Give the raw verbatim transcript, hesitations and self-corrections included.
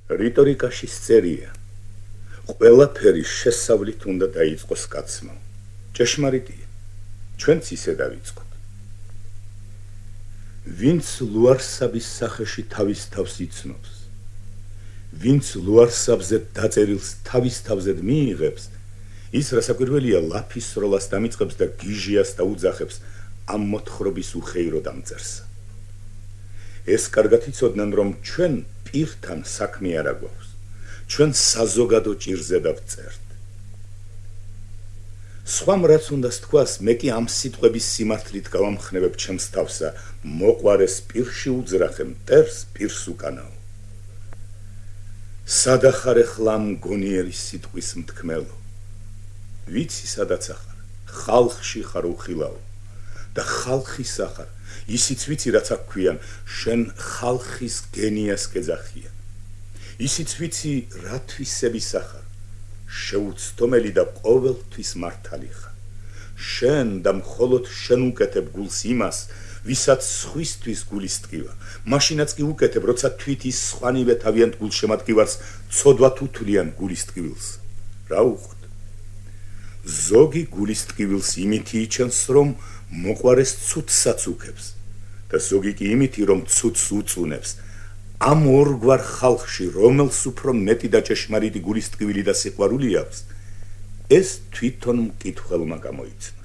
რიტორიკაში წერია. ყველაფერი შესავლით უნდა დაიწყოს კაცმა. ჭეშმარიტია. ჩვენც ისე დავიწყოთ. ვინც ლუარსაბის სახეში თავის თავს იცნობს, ვინც ლუარსაბზე დაწერილს თავის თავზედ მიიღებს, ის რასაკვირველია ლაფის სროლას დამიწყებს და გიჟიას დაუძახებს ამ მოთხრობის უხეირო დამწერსა. ეს კარგად იცოდნენ, რომ ჩვენ პირთან საქმე არ აგვაქვს, ჩვენ საზოგადო ჭირზე დავწერთ. სხვამ რაც უნდა თქვას, მე კი ამ სიტყვების სიმართლით გავამხნევებ ჩემს თავსა, მოყვარეს პირში უძრახე, მტერს პირს უკანაო. სადახარე ხლა მგონიერი სიტყვის მთქმელო, ვიცი სადაც ახარ, ხალხში ხარ უხილაო და ხალხის ახარ, ისიც ვიცი რაც აქ ქვიან, შენ ხალხის გენიას გეძახიან. ისიც ვიცი რა თვისების ახარ, შეუცდომელი და ყოველთვის მართალი ხარ. შენ და მხოლოდ შენ უკეთებ გულს იმას, ვისაც სხვისთვის გულის ტკივა. მაშინაც კი უკეთებ, როცა თვით ის სხვანივე თავიანთ გულშემატკივარს ცოდვათ უთვლიან გულის ტკივილს. რა უყოთ? ზოგი გულის ტკივილს იმითი იჩენს, რომ მოყვარეს ცუდსაც უქებს და ზოგი კი იმითი, რომ ცუდს უწუნებს. ამ ორგვარ ხალხში, რომელს უფრო მეტი და ჭეშმარიტი გულის ტკივილი და სიყვარული აქვს, ეს თვითონ მკითხველმა გამოიცნო.